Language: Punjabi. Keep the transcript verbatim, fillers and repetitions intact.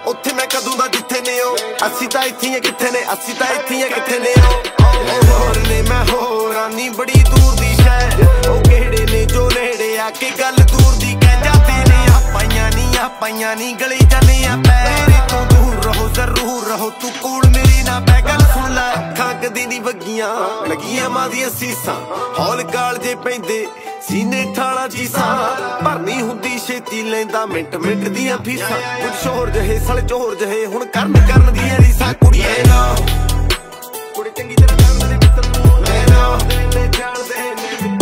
ਉੱਥੇ ਮੈਂ ਕਦੋਂ ਦਾ ਜਿੱਥੇ ਨੇ ਉਹ ਅਸੀਂ ਤਾਂ ਇੱਥੇ ਕਿੱਥੇ ਨੇ ਅਸੀਂ ਤਾਂ ਇੱਥੇ ਕਿੱਥੇ ਨੇ ਉਹ ਹੋਰ ਨੇ ਮੈਂ ਹੋਰਾਂ ਨੀ ਬੜੀ ਦੂਰ ਦੀ ਸ਼ਹਿਰ ਉਹ ਕਿਹੜੇ ਨੇ ਜੋ ਨੇੜੇ ਆ ਕੇ ਗੱਲ ਦੂਰ ਦੀ ਕਹਿ ਜਾਂਦੇ ਨੇ ਆਪਾਈਆਂ ਨੀ ਆਪਾਈਆਂ ਨੀ ਗਲੀ ਜਾਂਦੇ ਆ ਪੈਰ ਤੋਂ ਦੂਰ ਰਹੋ ਜ਼ਰੂਰ ਰਹੋ ਤੂੰ ਕੋਲ ਮੇਰੀ ਨਾ ਪੈ ਗੱਲ ਸੁਣ ਲੈ ਅੱਖਾਂ ਕਦੀ ਨੀ ਵਗੀਆਂ ਲੱਗੀਆਂ ਮਾਂ ਦੀਆਂ ਸੀਸਾਂ ਹੌਲ ਕਾਲ ਜੇ ਪੈਂਦੇ ਸੀਨੇ ਠਾਲਾ ਚੀਸਾਂ ਭਰਨੀ ਹੁੰਦੀ ਛੇਤੀ ਲੈਂਦਾ ਮਿੰਟ ਮਿੰਟ ਦੀਆਂ ਫੀਸਾਂ ਕੁਝ ਸ਼ੋਰ ਜਹੇ ਸਲ ਚੋਰ ਜਹੇ ਹੁਣ ਕਰਨ ਕਰਨ ਦੀਆਂ ਰੀਸਾਂ ਕੁੜੀਏ ਨਾ ਕੁੜੀ ਚੰਗੀ ਤਰ੍ਹਾਂ ਜਾਣਦੇ ਨੇ ਮਿੱਤਰ ਨੂੰ ਲੈ ਨਾ ਜਾਣਦੇ ਨੇ